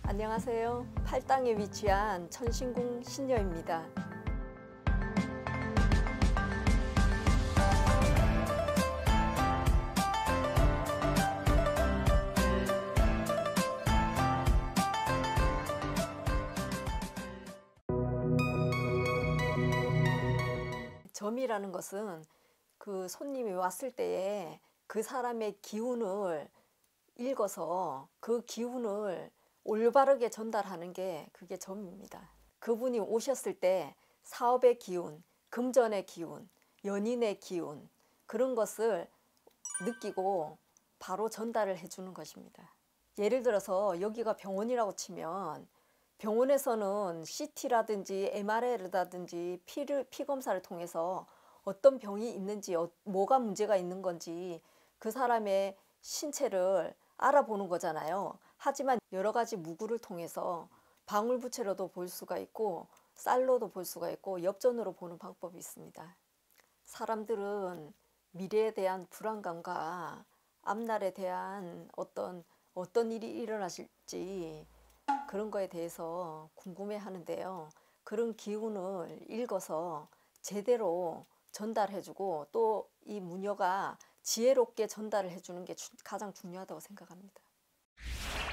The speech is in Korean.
안녕하세요. 팔당에 위치한 천신궁 신녀입니다. 점이라는 것은 그 손님이 왔을 때에 그 사람의 기운을 읽어서 그 기운을 올바르게 전달하는 게 그게 점입니다. 그분이 오셨을 때 사업의 기운, 금전의 기운, 연인의 기운, 그런 것을 느끼고 바로 전달을 해주는 것입니다. 예를 들어서 여기가 병원이라고 치면 병원에서는 CT라든지 MRI라든지 피 검사를 통해서 어떤 병이 있는지, 뭐가 문제가 있는 건지 그 사람의 신체를 알아보는 거잖아요. 하지만 여러 가지 무구를 통해서 방울부채로도 볼 수가 있고 쌀로도 볼 수가 있고 엽전으로 보는 방법이 있습니다. 사람들은 미래에 대한 불안감과 앞날에 대한 어떤 일이 일어나실지 그런 거에 대해서 궁금해 하는데요. 그런 기운을 읽어서 제대로 전달해주고 또 이 무녀가 지혜롭게 전달을 해주는 게 가장 중요하다고 생각합니다.